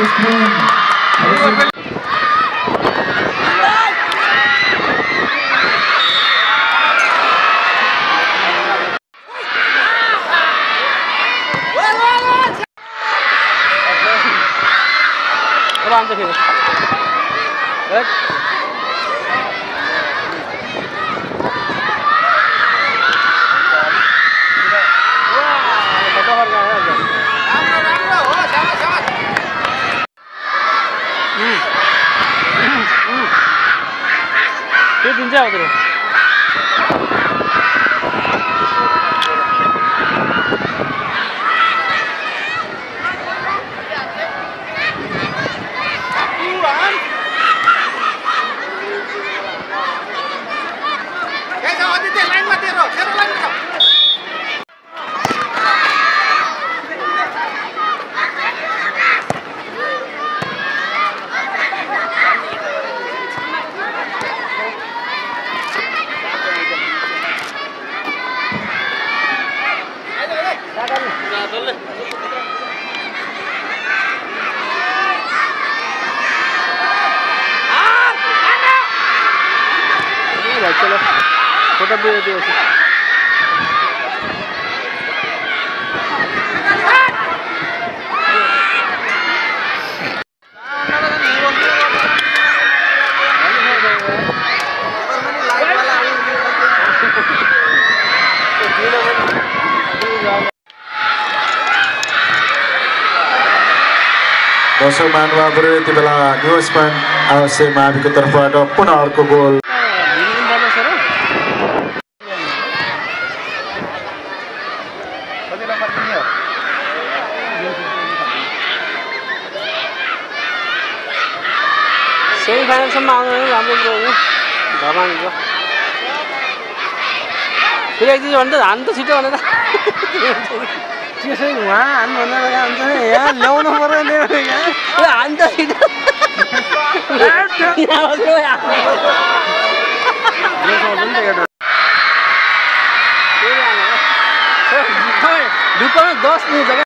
आराम से खेलो ये दिन जाओ उधर चलो फोटो भी दियो दर्शक महानुभावहरु यति बेला न्युजमा अवश्य माविको तर्फबाट पुनः अर्को गोल सेमिफाइनल सम्म आउनु राम्रो कुरो हो धमाको फेरि एकदिन भन्दा हान्नु त छिटो भनेर त्यसै उहाँ हान्नु भनेर हान्छ यहाँ ल्याउनु पर्यो नि यहाँ हान्नु त छिटो ढुक्कमा 10 मिनट